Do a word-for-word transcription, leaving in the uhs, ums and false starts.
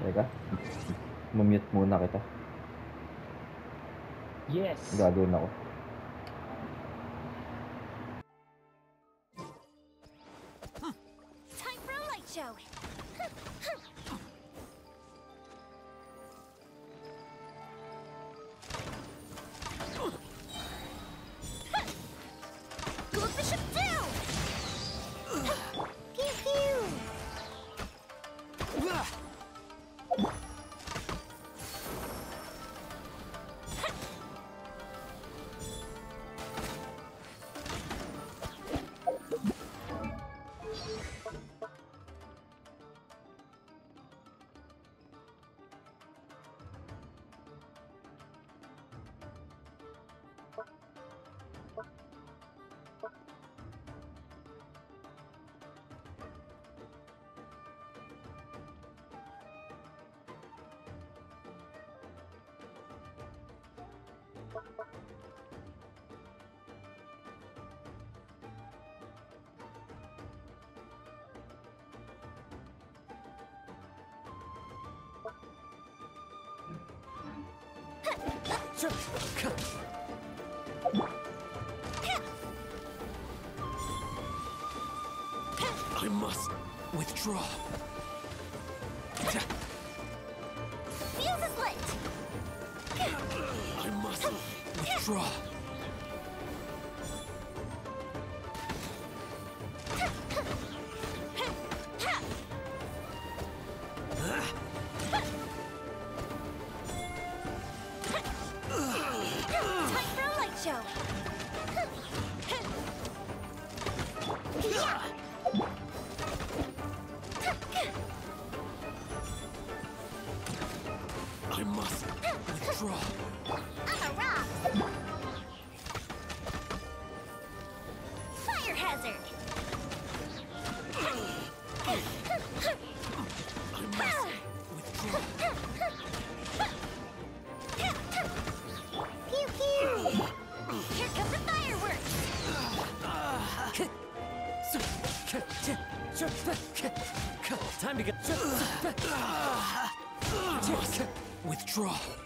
Teka. Mamute muna kita. Yes. Gagawin ako. Time for a light show. Look the ship down. Pew pew. I must withdraw. Fuse is lit. I must withdraw. Time for a light show. I must withdraw. I'm a rock. Fire hazard. I must withdraw. Pew pew. Here come the fireworks. Time to get. I must withdraw.